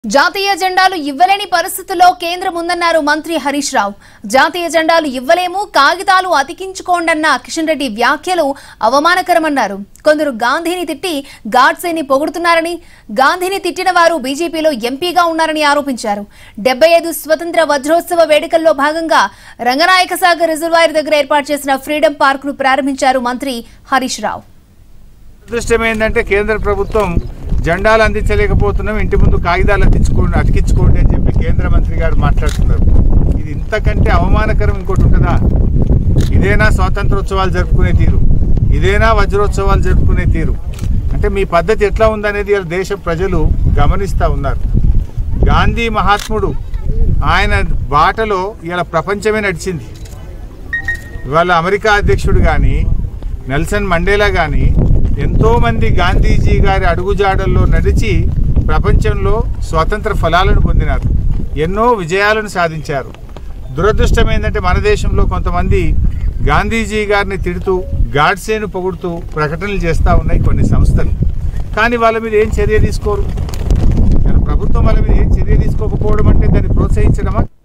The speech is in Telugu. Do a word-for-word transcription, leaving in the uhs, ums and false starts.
జాతీయ జెండాలు ఇవ్వలేని పరిస్థితుల్లో కేంద్రం ఉందన్నారు మంత్రి హరీష్ రావు. జాతీయ జెండాలు ఇవ్వలేము, కాగితాలు అతికించుకోండన్న కిషన్ రెడ్డి వ్యాఖ్యలు అవమానకరమన్నారు. కొందరు గాంధీని తిట్టి గాడ్సేని పొగుడుతున్నారని, గాంధీని తిట్టిన వారు బీజేపీలో ఎంపీగా ఉన్నారని ఆరోపించారు. డెబ్బై ఐదు స్వతంత్ర వజ్రోత్సవ వేడుకల్లో భాగంగా రంగనాయక సాగర్ రిజర్వాయర్ దగ్గర ఏర్పాటు చేసిన ఫ్రీడమ్ పార్క్ ను ప్రారంభించారు మంత్రి హరీష్ రావు. అదృష్టం ఏంటంటే కేంద్ర ప్రభుత్వం జెండాలు అందించలేకపోతున్నాం, ఇంటి ముందు కాగితాలు అందించుకోండి అతికించుకోండి అని చెప్పి కేంద్ర మంత్రి గారు మాట్లాడుతున్నారు. ఇది ఇంతకంటే అవమానకరం ఇంకోటి ఉంటుందా? ఇదేనా స్వాతంత్రోత్సవాలు జరుపుకునే తీరు? ఇదేనా వజ్రోత్సవాలు జరుపుకునే తీరు? అంటే మీ పద్ధతి ఎట్లా ఉందనేది దేశ ప్రజలు గమనిస్తూ ఉన్నారు. గాంధీ మహాత్ముడు ఆయన బాటలో ఇలా ప్రపంచమే నడిచింది. ఇవాళ అమెరికా అధ్యక్షుడు కానీ, నెల్సన్ మండేలా కానీ ఎంతోమంది గాంధీజీ గారి అడుగుజాడల్లో నడిచి ప్రపంచంలో స్వాతంత్ర ఫలాలను పొందినారు, ఎన్నో విజయాలను సాధించారు. దురదృష్టం ఏంటంటే మన దేశంలో కొంతమంది గాంధీజీ గారిని తిడుతూ గాడ్సేను పొగుడుతూ ప్రకటనలు చేస్తూ ఉన్నాయి కొన్ని సంస్థలు. కానీ వాళ్ళ మీద ఏం చర్య తీసుకోరు. ప్రభుత్వం వాళ్ళ మీద ఏం చర్య తీసుకోకపోవడం అంటే దాన్ని ప్రోత్సహించడమా?